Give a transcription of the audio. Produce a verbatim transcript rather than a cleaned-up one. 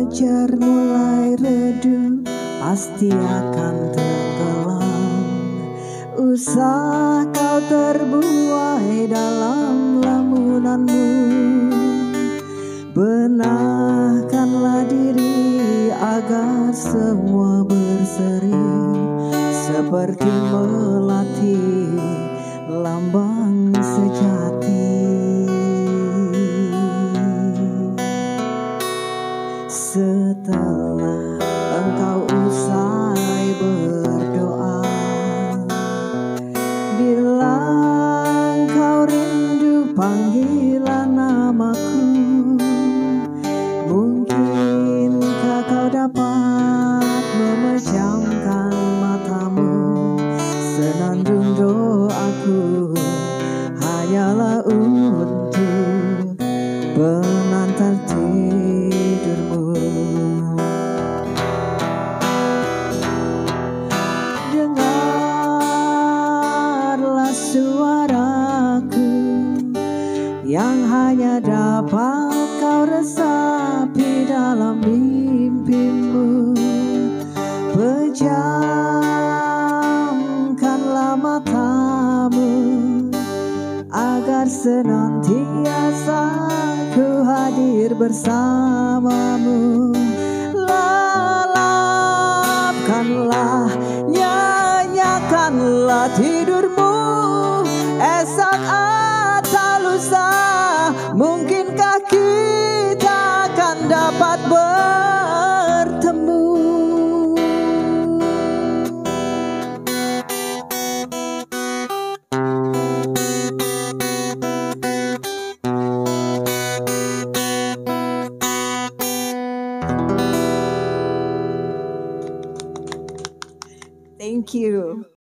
fajar mulai redup, pasti akan tenggelam. Usah kau terbuai dalam lamunanmu, benahkanlah diri agar semua berseri, seperti melatih lambang sejati. Setelah engkau usai berdoa, bila engkau rindu panggilan namaku, mungkinkah kau dapat memejamkan matamu? Senandung doaku hanyalah untuk pengantar tidurmu. Dengarlah suaraku yang hanya dapat kau resapi dalam mimpimu. Pejamkanlah matamu agar senantiasa ku hadir bersamamu. Lelapkanlah, nyanyikanlah tidurmu, esok atau lusa mungkinkah kita akan dapat bertemu. Thank you.